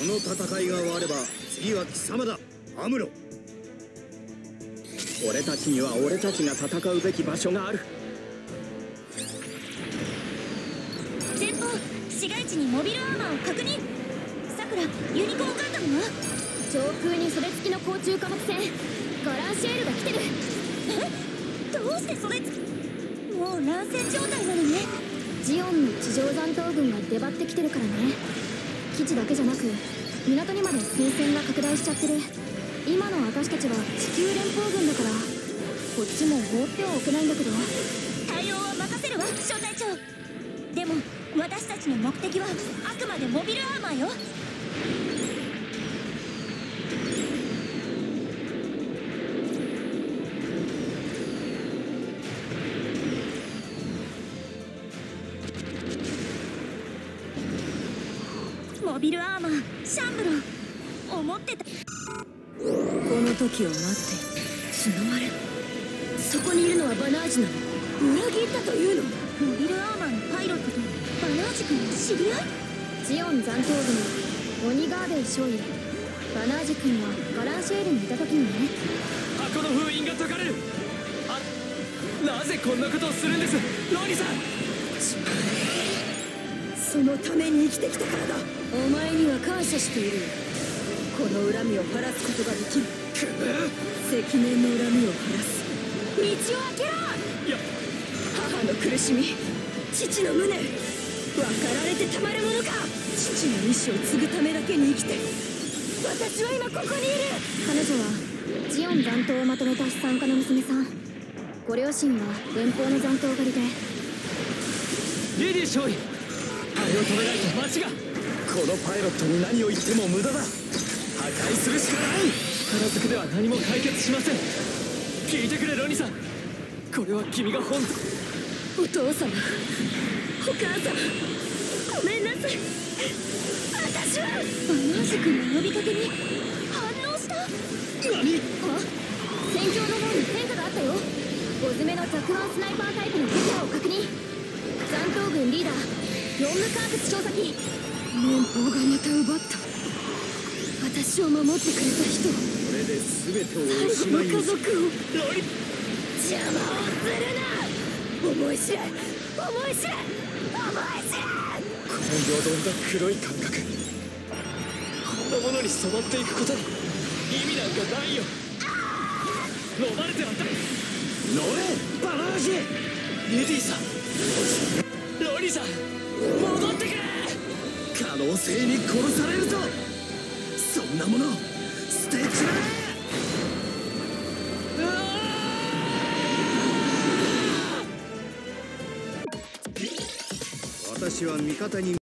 の戦いが終われば次は貴様だ、アムロ。 俺たちには俺たちが戦うべき場所がある。 前方、市街地にモビルアーマーを確認。さくら、ユニコーンガンダムは上空に袖付きの甲虫貨物船ガランシエールが来てる。 え、どうして袖付き？もう乱戦状態なのね。 ジオンの地上残党軍が出張ってきてるからね。基地だけじゃなく港にまで戦線が拡大しちゃってる。今の私たちは地球連邦軍だからこっちも放ってはおけないんだけど。 対応は任せるわ、小隊長。でも私たちの目的はあくまでモビルアーマーよ。モビルアーマー、シャンブロー。思ってた。 この時を待ってつながれ。そこにいるのはバナージなの？裏切ったというの？ モビルアーマーのパイロットとバナージ君の知り合い？ ジオン残党軍オニガーベイ少尉。バナージ君はガランシェールにいた時にね。 箱の封印が解かれる。なぜこんなことをするんです、ロニさん。 そのために生きてきたからだ。お前には感謝している。この恨みを晴らすことができる。積年の恨みを晴らす道を開けろ。 いや、 母の苦しみ、父の無念、分かられてたまるものか。父の意志を継ぐためだけに生きて私は今ここにいる。彼女はジオン残党をまとめた資産家の娘さん。ご両親は連邦の残党狩りで。 リディ少尉、あれを止めないと町が。このパイロットに何を言っても無駄だ。破壊するしかない。力ずくでは何も解決しません。聞いてくれロニさん、これは君が本当。 お父様、お母様、ごめんなさい。私は。 バナージ君の呼びかけに反応した。 何？ 戦況の方に変化があったよ。5詰めのザクワンスナイパータイプのフィギュアを確認。残党軍リーダーヨンムカークス少佐連邦がまた奪った。私を守ってくれた人、 これで全てをおしまいに家族を。 ロニ。 邪魔をするな。思い知れ、思い知れ、思い知れ。 このよどんだ黒い感覚、こんなものに染まっていくことに意味なんかないよ。飲まれてはだ。 乗れバナージ。 レディさん、ロニさん、戻ってくれ。 可能性に殺されるぞ。そんなもの捨てちまえ。私は味方に